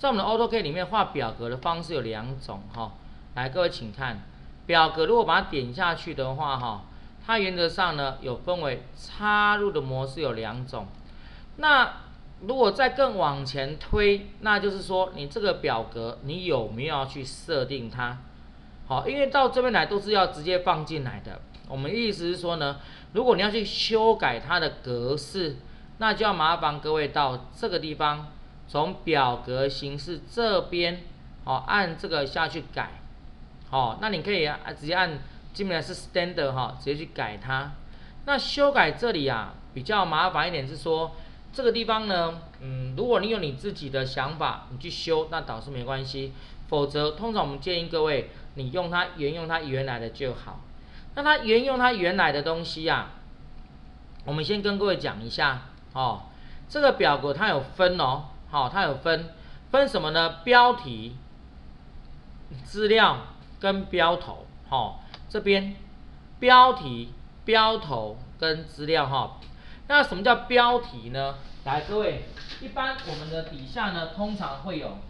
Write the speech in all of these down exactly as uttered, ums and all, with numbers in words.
在我们的 AutoCAD 里面画表格的方式有两种哈。来，各位请看，表格如果把它点下去的话哈，它原则上呢有分为插入的模式有两种。那如果再更往前推，那就是说你这个表格你有没有要去设定它？好，因为到这边来都是要直接放进来的。我们意思是说呢，如果你要去修改它的格式，那就要麻烦各位到这个地方，从表格形式这边，哦，按这个下去改。好，那你可以直接按，基本上是 standard 哈，直接去改它。那修改这里啊，比较麻烦一点是说，这个地方呢，嗯，如果你有你自己的想法，你去修，那倒是没关系。否则，通常我们建议各位，你用它沿用它原来的就好。那它沿用它原来的东西啊，我们先跟各位讲一下哦。这个表格它有分哦，好、哦，它有分分什么呢？标题、资料跟标头，好、哦，这边标题、标头跟资料哈、哦。那什么叫标题呢？来，各位，一般我们的底下呢，通常会有。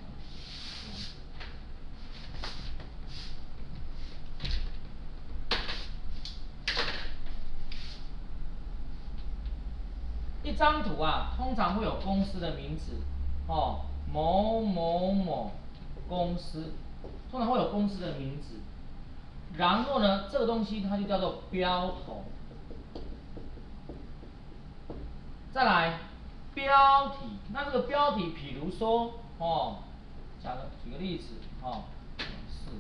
一张图啊，通常会有公司的名字，哦，某某某公司，通常会有公司的名字。然后呢，这个东西它就叫做标头。再来，标题，那这个标题，比如说，哦，讲个举个例子，哦，是，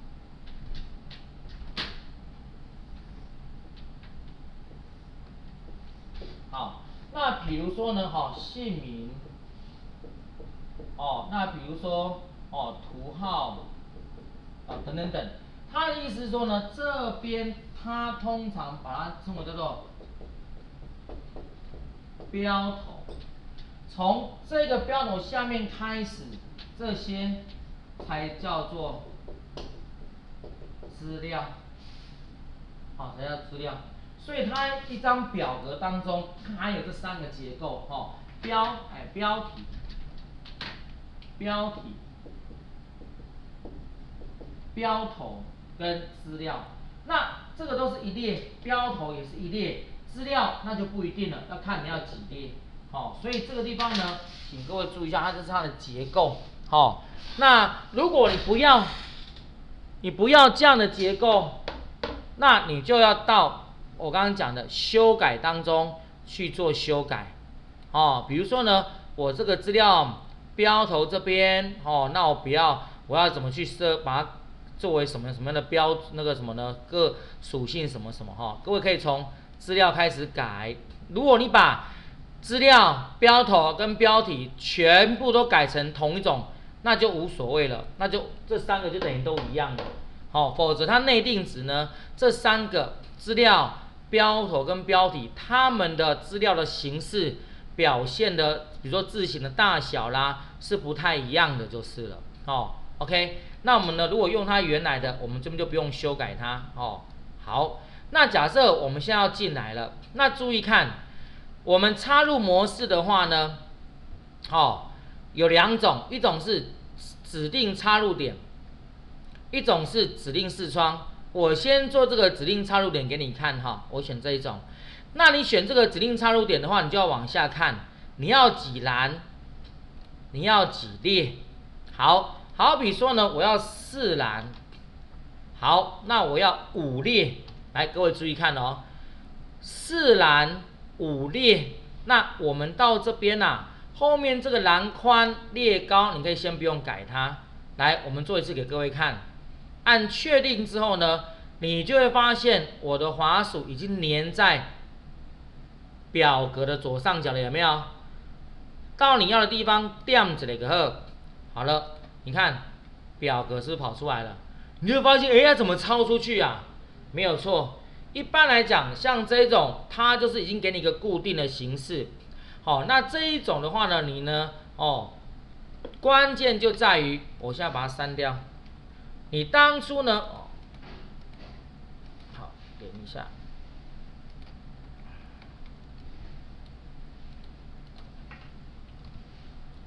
好，那比如说呢，哈、哦，姓名。哦，那比如说哦，图号啊等等等，他的意思是说呢，这边他通常把它称为叫做标头，从这个标头下面开始，这些才叫做资料，好，才叫资料。所以它一张表格当中含有这三个结构，哦，标哎标题。标题、标头跟资料，那这个都是一列，标头也是一列，资料那就不一定了，要看你要几列。好、哦，所以这个地方呢，请各位注意一下，它这是它的结构。好、哦，那如果你不要，你不要这样的结构，那你就要到我刚刚讲的修改当中去做修改。哦，比如说呢，我这个资料。标头这边哦，那我不要，我要怎么去设，把它作为什么什么样的标那个什么呢？各属性什么什么哈、哦，各位可以从资料开始改。如果你把资料、标头跟标题全部都改成同一种，那就无所谓了，那就这三个就等于都一样的。好、哦，否则它内定值呢，这三个资料、标头跟标题，它们的资料的形式。表现的，比如说字形的大小啦，是不太一样的，就是了。哦 ，OK， 那我们呢，如果用它原来的，我们这边就不用修改它。哦，好，那假设我们现在要进来了，那注意看，我们插入模式的话呢，哦，有两种，一种是指定插入点，一种是指定视窗。我先做这个指定插入点给你看哈，我选这一种。那你选这个指定插入点的话，你就要往下看，你要几栏，你要几列。好，好比说呢，我要四栏，好，那我要五列。来，各位注意看哦，四栏五列。那我们到这边啊，后面这个栏宽列高，你可以先不用改它。来，我们做一次给各位看。按确定之后呢，你就会发现我的滑鼠已经粘在表格的左上角了，有没有？到你要的地方点一个个好了，你看表格是不是跑出来了？你就发现，哎呀，怎么抄出去啊？没有错，一般来讲，像这种，它就是已经给你一个固定的形式。好，那这一种的话呢，你呢，哦，关键就在于，我现在把它删掉。你当初呢，哦，好，点一下。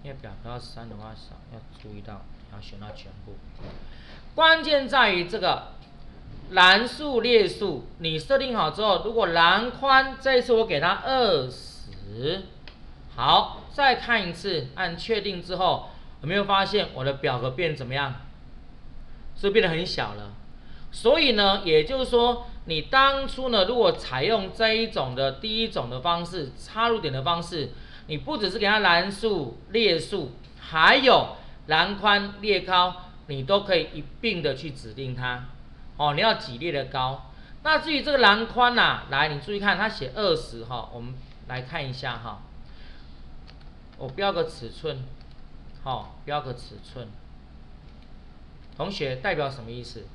因为表格要删的话少，要注意到要选到全部。关键在于这个栏数列数，你设定好之后，如果栏宽这一次我给它二十，好，再看一次，按确定之后，有没有发现我的表格变怎么样？是不是变得很小了？所以呢，也就是说，你当初呢，如果采用这一种的第一种的方式，插入点的方式，你不只是给它栏数、列数，还有栏宽、列高，你都可以一并的去指定它。哦，你要几列的高？那至于这个栏宽呐，来，你注意看，它写二十哈，我们来看一下哈。我标个尺寸，好、哦，标个尺寸。同学代表什么意思？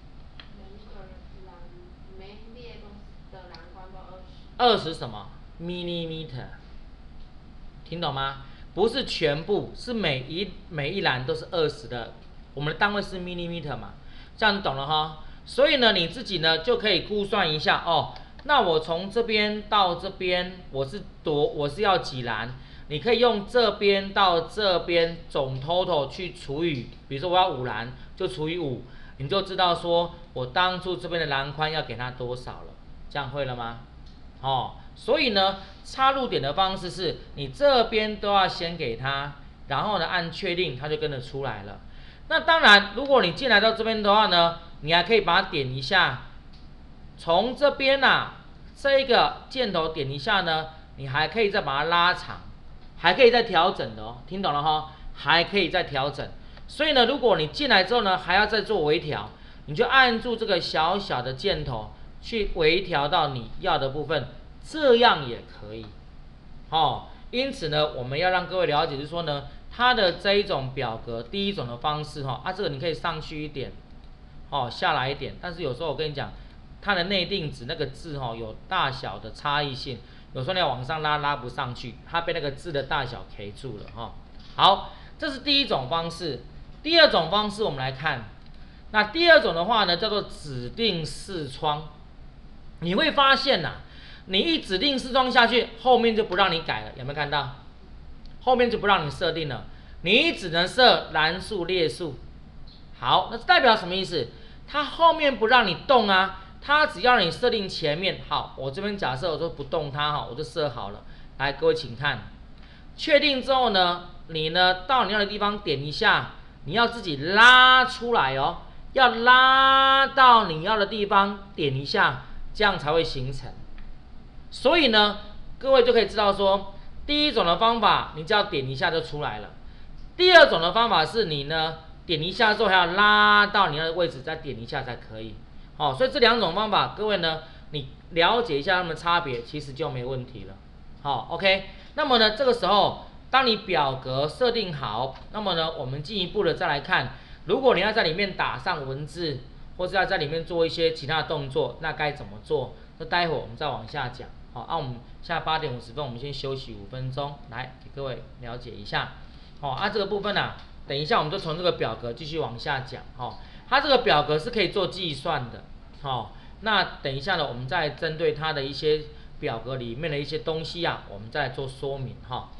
二十什么 millimeter？ 听懂吗？不是全部，是每一每一栏都是二十的。我们的单位是 millimeter 嘛，这样你懂了哈。所以呢，你自己呢就可以估算一下哦。那我从这边到这边，我是多我是要几栏？你可以用这边到这边总 total 去除以，比如说我要五栏，就除以五，你就知道说我当初这边的栏宽要给它多少了。这样会了吗？哦，所以呢，插入点的方式是你这边都要先给它，然后呢按确定，它就跟着出来了。那当然，如果你进来到这边的话呢，你还可以把它点一下，从这边啊这一个箭头点一下呢，你还可以再把它拉长，还可以再调整的哦，听懂了哈？还可以再调整。所以呢，如果你进来之后呢，还要再做微调，你就按住这个小小的箭头去微调到你要的部分，这样也可以。哦，因此呢，我们要让各位了解，就是说呢，它的这一种表格，第一种的方式哈，啊，这个你可以上去一点，哦，下来一点，但是有时候我跟你讲，它的内定值那个字哈有大小的差异性，有时候你要往上拉拉不上去，它被那个字的大小 K 住了哈。好，这是第一种方式。第二种方式我们来看，那第二种的话呢，叫做指定视窗。你会发现呐、啊，你一指定视窗下去，后面就不让你改了，有没有看到？后面就不让你设定了，你只能设栏数、列数。好，那代表什么意思？它后面不让你动啊，它只要你设定前面。好，我这边假设我说不动它哈，我就设好了。来，各位请看，确定之后呢，你呢到你要的地方点一下，你要自己拉出来哦，要拉到你要的地方点一下，这样才会形成。所以呢，各位就可以知道说，第一种的方法，你只要点一下就出来了。第二种的方法是你呢点一下之后还要拉到你要的位置，再点一下才可以。好、哦，所以这两种方法，各位呢你了解一下它们的差别，其实就没问题了。好、哦、，OK。那么呢，这个时候当你表格设定好，那么呢，我们进一步的再来看，如果你要在里面打上文字，或是要在里面做一些其他的动作，那该怎么做？那待会儿我们再往下讲。好，那、啊、我们现在八点五十分，我们先休息五分钟，来给各位了解一下。好、哦，啊，这个部分呢、啊，等一下我们就从这个表格继续往下讲。哈、哦，它这个表格是可以做计算的。好、哦，那等一下呢，我们再针对它的一些表格里面的一些东西啊，我们再来做说明哈。